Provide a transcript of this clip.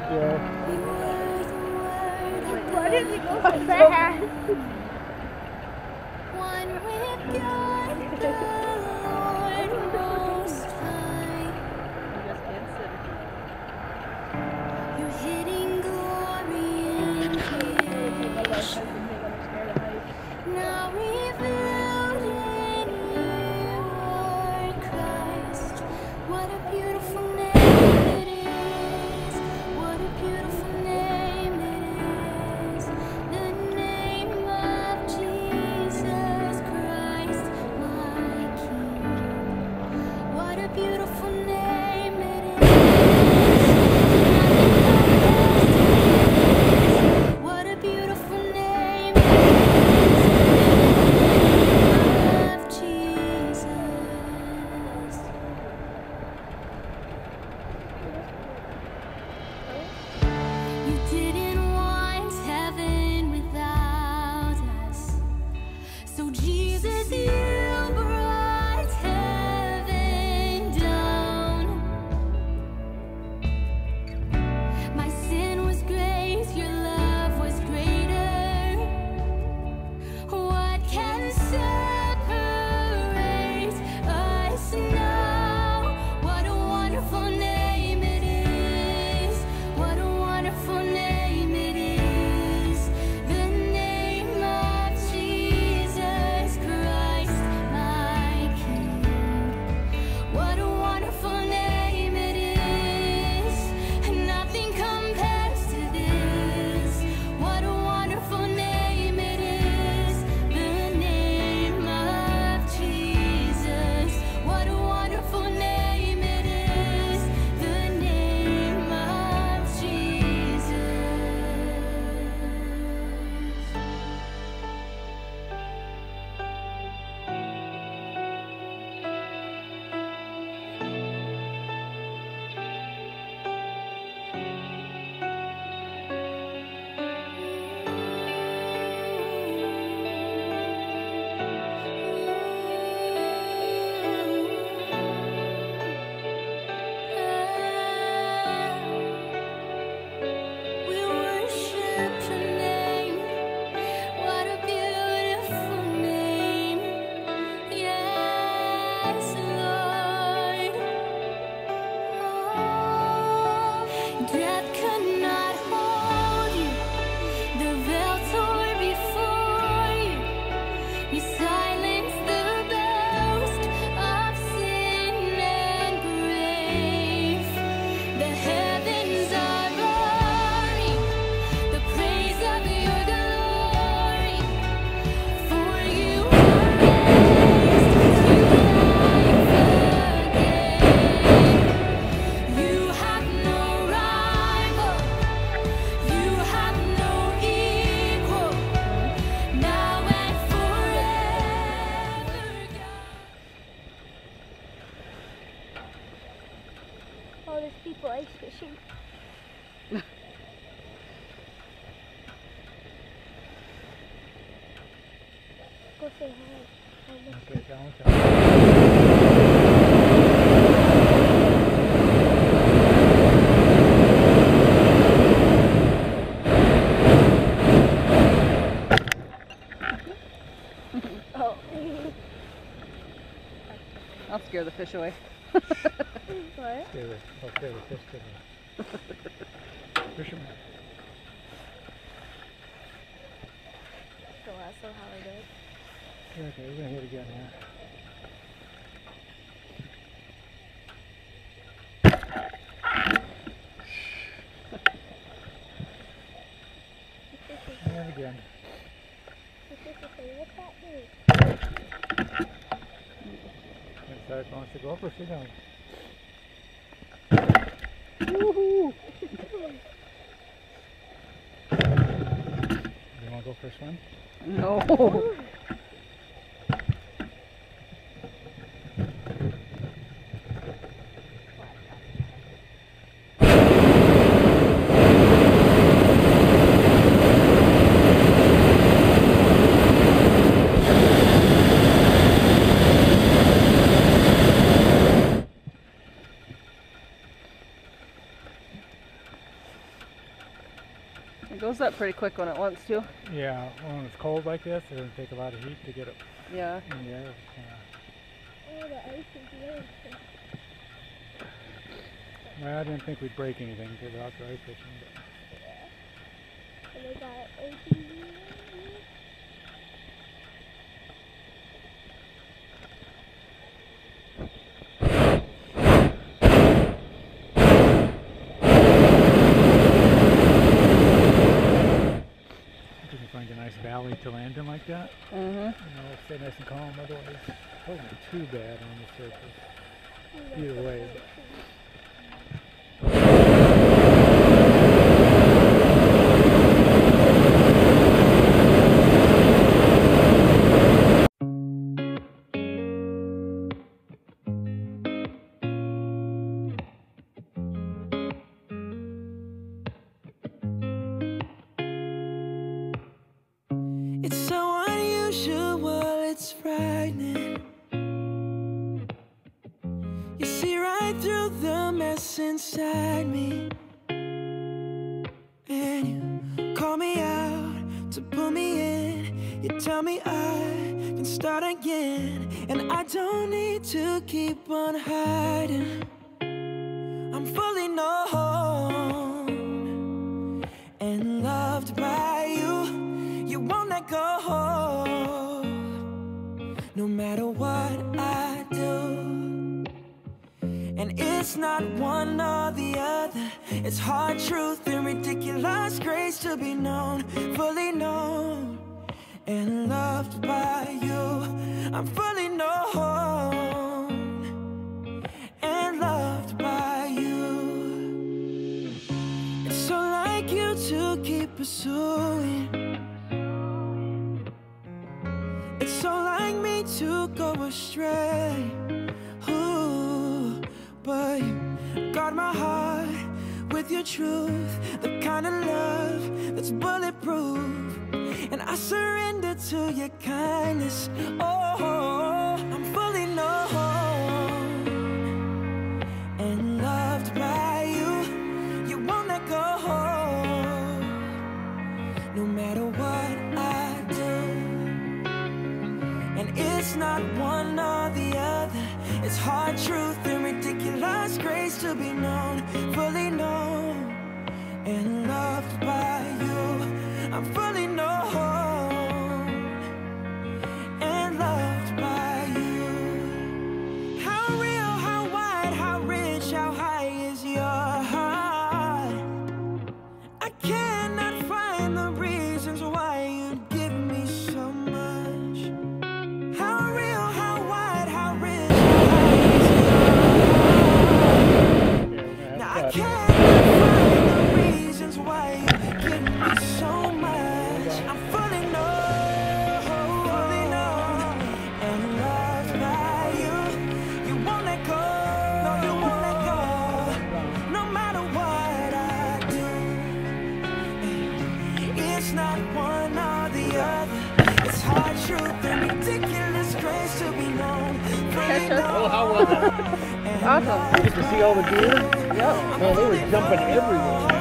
Yeah. Why did we go so fast? One with God, the Lord Most High. You're hitting glory in creation. Now revealed in you are Christ. What a beautiful name it is. What a beautiful name it is. The name of Jesus Christ, my King. What a beautiful name it is. What a beautiful name it is. Of Jesus. You didn't want heaven without us. So Jesus, you brought heaven down. My sin was grace, your love was greater. What can separate us now? What a wonderful name it is. What a wonderful name it is. The name of Jesus Christ, my King. What a wonderful name it is. Nothing compares to this. What a wonderful name it is. The name of Jesus. What a wonderful name it is. The name of Jesus. We worship your name. What a beautiful name. Yes, Lord. Oh, death could not hold you. The veil tore before you. You silenced the boast of sin and grave. The heavens are roaring the praise of your glory. For you are raised to life again. You have no rival. You have no equal. Now and forever, God. Oh, there's people ice fishing. Go say hi. Okay, down. Oh. I'll scare the fish away. What? Okay, the fish to the fisherman. So that's so how I do it. Okay, we're gonna hit again now. And again. What's that mean? Inside wants to go up or sit down? Woohoo! You want to go for a swim? No. goes up pretty quick when it wants to. Yeah, when it's cold like this, it doesn't take a lot of heat to get it Yeah. in the air. Oh, the ice is really thick. Well, I didn't think we'd break anything because we're outdoor ice fishing. And they got it open. If you can find a nice valley to land in like that, Mm-hmm. you know, stay nice and calm. Otherwise, it wasn't too bad on the surface. Either way. It's so unusual, it's frightening. You see right through the mess inside me, and you call me out to pull me in. You tell me I can start again, and I don't need to keep on hiding. I'm fully known and loved by you. You won't let go, no matter what I do. And it's not one or the other. It's hard truth and ridiculous grace to be known, fully known and loved by you. I'm fully known and loved by you. It's so like you to keep pursuing. It's so like me to go astray. Ooh, but you guard my heart with your truth, the kind of love that's bulletproof. And I surrender to your kindness. Oh, I'm fully known and loved by you. You won't let go, no matter what I do. And it's not one or the other. It's hard truth and ridiculous grace to be known, fully known and loved by you. I'm fully known and loved by you. How real, how wide, how rich, how high is your heart? I cannot find the reasons why you'd give me so much. How real, how wide, how rich, how high is your heart? Now I cannot find the reasons why you give me so much. I'm fully known and loved by you. You won't let go, no, you won't let go, no matter what I do. It's not one or the other. It's hard truth and ridiculous grace to be known, fully known. Oh, how was it? and Awesome. loved You get to see all the deer? Yep. Man, they were jumping everywhere.